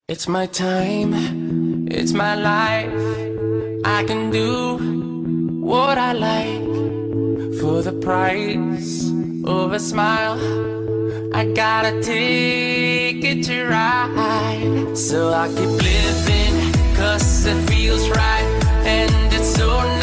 It's my time, it's my life. I can do what I like for the price of a smile. I gotta take it to ride. So I keep living, cause it feels right. And it's so